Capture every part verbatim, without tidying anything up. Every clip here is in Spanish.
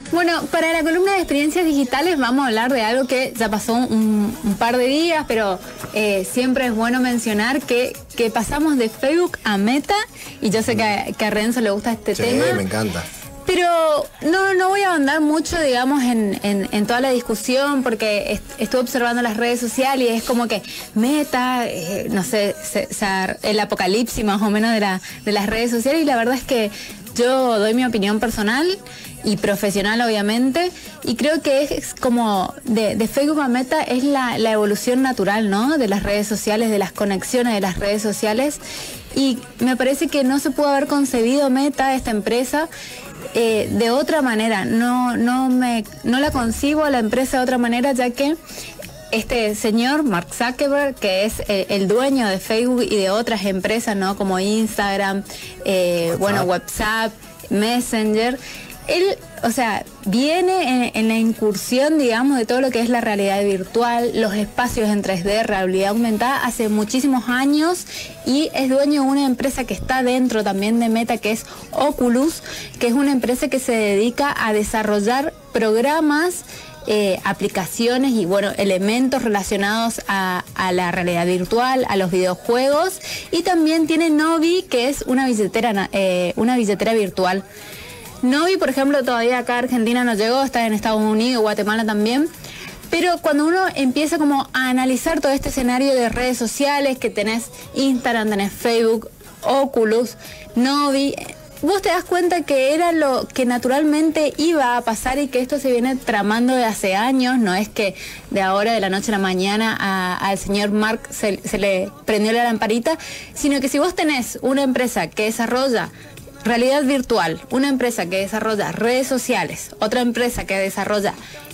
Bueno, para la columna de experiencias digitales vamos a hablar de algo que ya pasó un, un par de días, pero eh, siempre es bueno mencionar que, que pasamos de Facebook a Meta, y yo sé que a, que a Renzo le gusta este sí, tema. Sí, me encanta. Pero no, no voy a ahondar mucho, digamos, en, en, en toda la discusión, porque est estuve observando las redes sociales y es como que Meta, eh, no sé, se, se, el apocalipsis más o menos de, la, de las redes sociales, y la verdad es que yo doy mi opinión personal y profesional, obviamente, y creo que es como de, de Facebook a Meta es la, la evolución natural, ¿no? De las redes sociales, de las conexiones de las redes sociales, y me parece que no se pudo haber concebido Meta, esta empresa, Eh, de otra manera. No, no, me, no la concibo a la empresa de otra manera, ya que este señor, Mark Zuckerberg, que es el, el dueño de Facebook y de otras empresas, ¿no? Como Instagram, eh, WhatsApp. bueno, WhatsApp, Messenger, él, o sea, viene en, en la incursión, digamos, de todo lo que es la realidad virtual, los espacios en tres D, realidad aumentada, hace muchísimos años, y es dueño de una empresa que está dentro también de Meta, que es Oculus, que es una empresa que se dedica a desarrollar programas, eh, aplicaciones y, bueno, elementos relacionados a, a la realidad virtual, a los videojuegos, y también tiene Novi, que es una billetera, eh, una billetera virtual. Novi, por ejemplo, todavía acá a Argentina no llegó, está en Estados Unidos, Guatemala también. Pero cuando uno empieza como a analizar todo este escenario de redes sociales, que tenés Instagram, tenés Facebook, Oculus, Novi, vos te das cuenta que era lo que naturalmente iba a pasar y que esto se viene tramando de hace años. No es que de ahora, de la noche a la mañana, a, al señor Mark se, se le prendió la lamparita, sino que si vos tenés una empresa que desarrolla realidad virtual, una empresa que desarrolla redes sociales, otra empresa que desarrolla,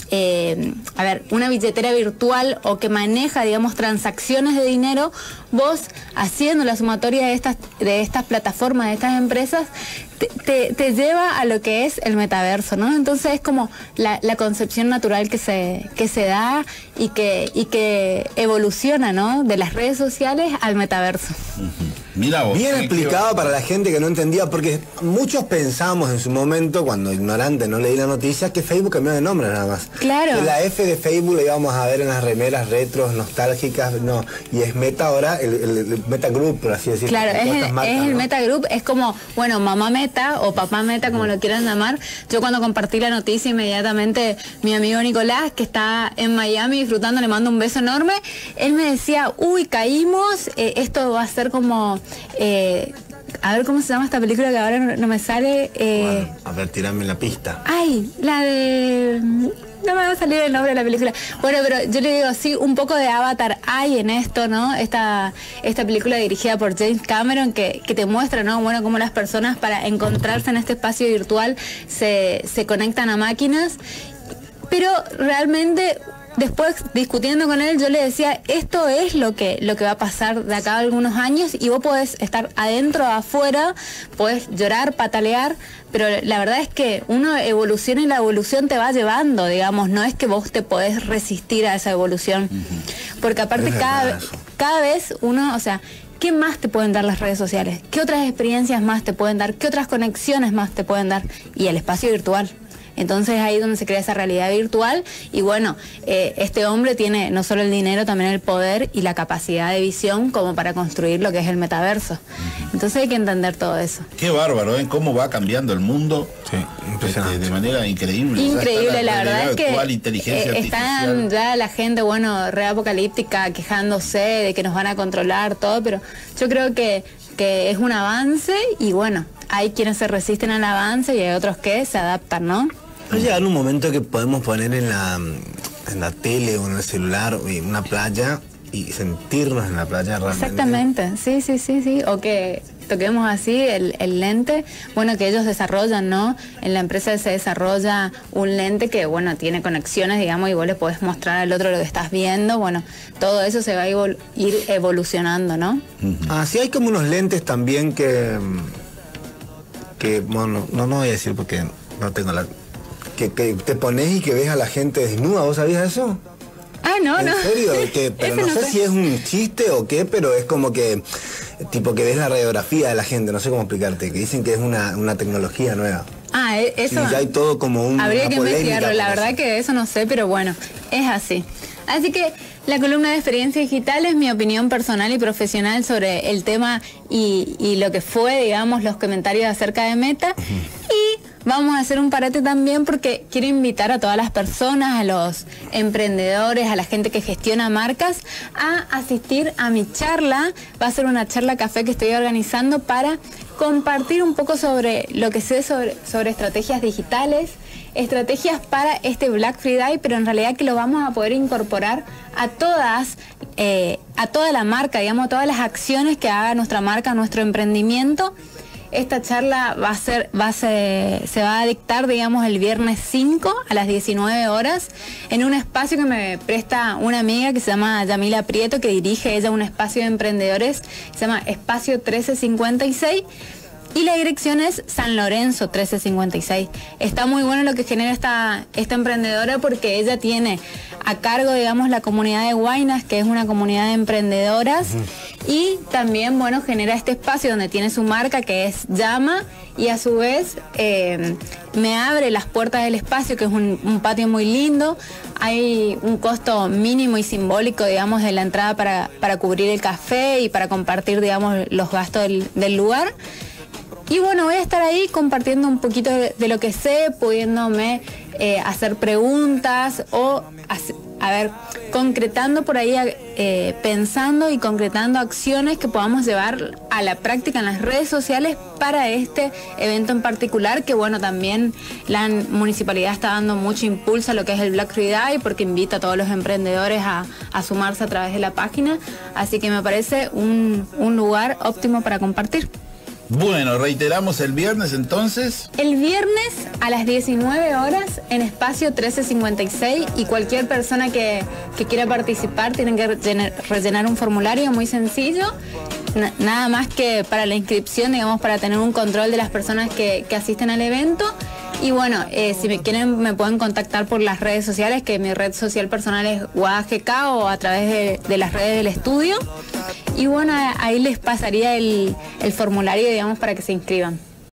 eh, a ver, una billetera virtual o que maneja, digamos, transacciones de dinero, vos haciendo la sumatoria de estas, de estas plataformas, de estas empresas, te, te, te lleva a lo que es el metaverso, ¿no? Entonces es como la, la concepción natural que se, que se da y que, y que evoluciona, ¿no? De las redes sociales al metaverso. Uh-huh. Mira vos, bien explicado para la gente que no entendía, porque muchos pensamos en su momento, cuando ignorante no leí la noticia, que Facebook cambió de nombre nada más. Claro. Que la F de Facebook la íbamos a ver en las remeras retros, nostálgicas, no. Y es Meta ahora, el, el, el Meta Group, por así decirlo. Claro, es, el, marcas, es el ¿no? Meta Group, es como, bueno, mamá Meta o papá Meta, como lo quieran llamar. Yo cuando compartí la noticia, inmediatamente mi amigo Nicolás, que está en Miami disfrutando, le mando un beso enorme, él me decía, uy, caímos, eh, esto va a ser como... Eh, a ver cómo se llama esta película que ahora no, no me sale. Eh... Bueno, a ver, tirame la pista. Ay, la de... No me va a salir el nombre de la película. Bueno, pero yo le digo, sí, un poco de Avatar hay en esto, ¿no? Esta, esta película dirigida por James Cameron que, que te muestra, ¿no? Bueno, cómo las personas para encontrarse en este espacio virtual se, se conectan a máquinas. Pero realmente... Después, discutiendo con él, yo le decía, esto es lo que, lo que va a pasar de acá a algunos años, y vos podés estar adentro o afuera, podés llorar, patalear, pero la verdad es que uno evoluciona y la evolución te va llevando, digamos, no es que vos te podés resistir a esa evolución. Uh-huh. Porque aparte cada, cada vez uno, o sea, ¿qué más te pueden dar las redes sociales? ¿Qué otras experiencias más te pueden dar? ¿Qué otras conexiones más te pueden dar? Y el espacio virtual. Entonces ahí es donde se crea esa realidad virtual, y bueno, eh, este hombre tiene no solo el dinero, también el poder y la capacidad de visión como para construir lo que es el metaverso. Entonces hay que entender todo eso. Qué bárbaro, ¿eh? Cómo va cambiando el mundo. Sí, impresionante. Este, de manera increíble. Increíble, o sea, la, la verdad es que actual, inteligencia eh, están ya la gente, bueno, reapocalíptica, quejándose de que nos van a controlar todo, pero yo creo que, que es un avance, y bueno, hay quienes se resisten al avance y hay otros que se adaptan, ¿no? Va a llegar un momento que podemos poner en la, en la tele o en el celular una playa y sentirnos en la playa realmente. Exactamente, sí, sí, sí, sí. O que toquemos así el, el lente, bueno, que ellos desarrollan, ¿no? En la empresa se desarrolla un lente que, bueno, tiene conexiones, digamos, y vos le podés mostrar al otro lo que estás viendo. Bueno, todo eso se va a evol- ir evolucionando, ¿no? Uh-huh. Ah, sí, hay como unos lentes también que... que, bueno, no, no voy a decir porque no tengo la... Que, que te pones y que ves a la gente desnuda, ¿vos sabías eso? Ah, no, ¿En no. serio? Que, pero no, no sé, sé si es un chiste o qué, pero es como que, tipo que ves la radiografía de la gente, no sé cómo explicarte, que dicen que es una, una tecnología nueva. Ah, e- eso. Sí, ya hay todo como un. Habría una que polémica investigarlo, con la eso. verdad que eso no sé, pero bueno, es así. Así que la columna de experiencia digital es mi opinión personal y profesional sobre el tema y, y lo que fue, digamos, los comentarios acerca de Meta. Y vamos a hacer un parate también porque quiero invitar a todas las personas, a los emprendedores, a la gente que gestiona marcas, a asistir a mi charla. Va a ser una charla café que estoy organizando para compartir un poco sobre lo que sé sobre, sobre estrategias digitales, estrategias para este Black Friday, pero en realidad que lo vamos a poder incorporar a todas, eh, a toda la marca, digamos, todas las acciones que haga nuestra marca, nuestro emprendimiento. Esta charla va a ser, va a ser, se va a dictar, digamos, el viernes cinco a las diecinueve horas en un espacio que me presta una amiga que se llama Yamila Prieto, que dirige ella un espacio de emprendedores, se llama Espacio trece cincuenta y seis. Y la dirección es San Lorenzo trece cincuenta y seis. Está muy bueno lo que genera esta, esta emprendedora porque ella tiene a cargo, digamos, la comunidad de Guaynas, que es una comunidad de emprendedoras. Uh-huh. Y también, bueno, genera este espacio donde tiene su marca, que es Llama, y a su vez eh, me abre las puertas del espacio, que es un, un patio muy lindo. Hay un costo mínimo y simbólico, digamos, de la entrada para, para cubrir el café y para compartir, digamos, los gastos del, del lugar. Y bueno, voy a estar ahí compartiendo un poquito de, de lo que sé, pudiéndome eh, hacer preguntas o, hacer, a ver, concretando por ahí, eh, pensando y concretando acciones que podamos llevar a la práctica en las redes sociales para este evento en particular, que bueno, también la municipalidad está dando mucho impulso a lo que es el Black Friday, porque invita a todos los emprendedores a, a sumarse a través de la página, así que me parece un, un lugar óptimo para compartir. Bueno, reiteramos el viernes entonces. El viernes a las diecinueve horas en Espacio trece cincuenta y seis, y cualquier persona que, que quiera participar tiene que rellenar, rellenar un formulario muy sencillo, N- nada más que para la inscripción, digamos, para tener un control de las personas que, que asisten al evento. Y bueno, eh, si me quieren me pueden contactar por las redes sociales, que mi red social personal es Guada G K, o a través de, de las redes del estudio. Y bueno, ahí les pasaría el, el formulario, digamos, para que se inscriban.